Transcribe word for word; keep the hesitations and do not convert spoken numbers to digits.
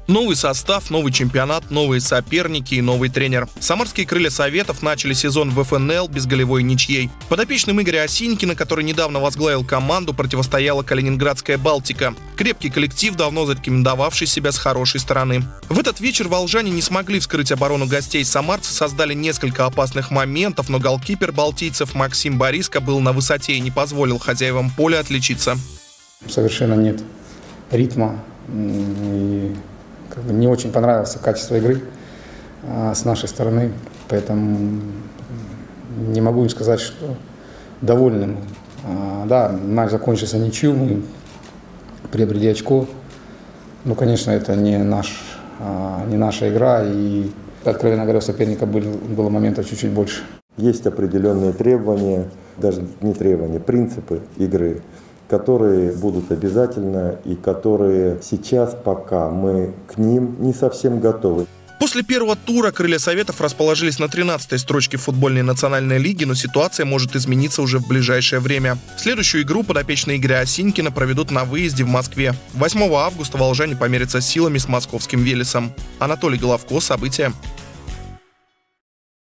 Новый состав, новый чемпионат, новые соперники и новый тренер. Самарские крылья Советов начали сезон в эф эн эл без голевой ничьей. Подопечным Игоря Осинькина, который недавно возглавил команду, противостояла Калининградская «Балтика». Крепкий коллектив, давно зарекомендовавший себя с хорошей стороны. В этот вечер волжане не смогли вскрыть оборону гостей. Самарцы создали несколько опасных моментов, но голкипер балтийцев Максим Бориско был на высоте и не позволил хозяевам поля отличиться. Совершенно нет ритма. И как бы не очень понравилось качество игры а, с нашей стороны, поэтому не могу им сказать, что довольным. А, да, матч закончился ничью, мы приобрели очко, но, конечно, это не, наш, а, не наша игра, и, откровенно говоря, у соперника было, было моментов чуть-чуть больше. Есть определенные требования, даже не требования, принципы игры, которые будут обязательно и которые сейчас пока мы к ним не совсем готовы. После первого тура крылья Советов расположились на тринадцатой строчке футбольной национальной лиги, но ситуация может измениться уже в ближайшее время. Следующую игру подопечные Игоря Осинькина проведут на выезде в Москве. восьмого августа волжане померятся силами с московским «Велесом». Анатолий Головко, события.